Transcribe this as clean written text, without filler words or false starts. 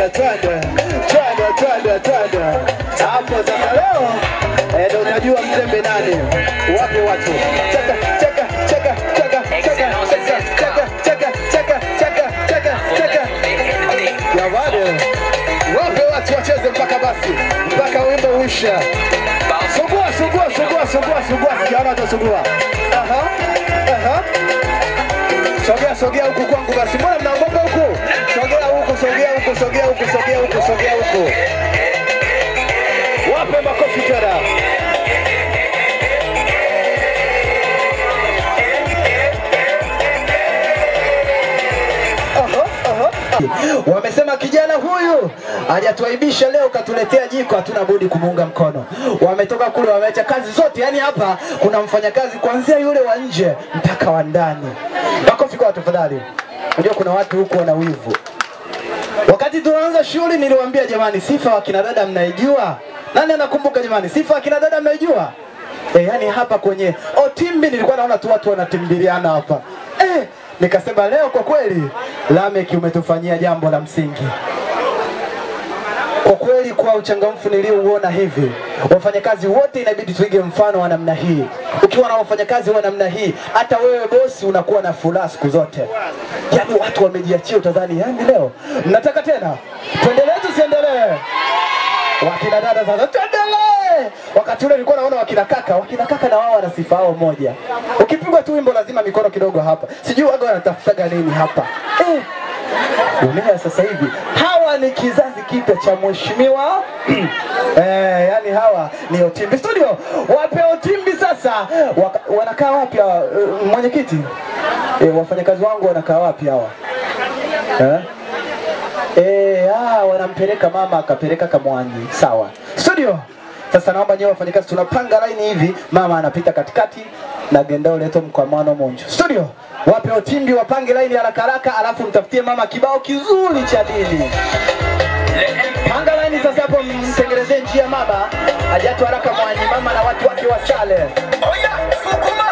Hapo sasa leo ndio unajua mzembe nani. Wape watu. Cheka. Ya bado. Wape watu wacheze mpaka basi. Mpaka wimbo uisha. Sugua. Sijaona atasugua. Aha. Sogea huku kwangu basi. Mbona mnaogopa huku? Sogea huku. Wape makofi tena. Wamesema kijana huyu hajatuaibisha leo, katuletea jiko, hatuna budi kumuunga mkono. Wametoka kule wameacha kazi zote, yani hapa kuna mfanyakazi kuanzia yule wa nje mpaka wa ndani. Makofi kwa tafadhali. Unajua kuna watu huko wana wivu. Wakati tunaanza shughuli niliwaambia jamani, sifa wa kina dada mnaijua? Nani anakumbuka jamani? Sifa wa kina dada mnaijua? Yani hapa kwenye Otimbi nilikuwa naona tu watu wanatimbiliana hapa. Nikasema leo kwa kweli Lameck umetufanyia jambo la msingi. Kwa kweli kwa uchangamfu niliouona hivi, wafanyakazi wote inabidi tuige mfano wa namna hii. Ukiwa na wafanyakazi wa namna hii, hata wewe bosi unakuwa na furaha siku zote. Yaani watu wamejiachia, utadhani yani leo mnataka tena tuendelee tusiendelee. Wakina dada sasa tuendelee. Wakati ule nilikuwa naona wakina kaka na wao wana sifa yao moja. Ukipigwa tu wimbo lazima mikono kidogo hapa. Sijui waga wanatafutaga nini hapa. Dunia sasa hivi hawa ni kizazi kipya cha mheshimiwa. Yani hawa ni Otimbi studio. Wape Otimbi sasa. Wanakaa wapi mwenyekiti? Wafanyakazi wangu wanakaa wapi hawa? Wanampeleka mama akapeleka kamwangi. Sawa. Studio. Sasa naomba nyewe wafanyakazi tunapanga line hivi, mama anapita katikati na gendao leto mkwamano monjo. Studio. Wape Otimbi wapange line haraka alafu mtafutie mama kibao kizuri cha dini. Panga line sasa hapo, mtengenezee njia mama. Hajatu haraka mwanyi mama na watu wake wasale. Sukuma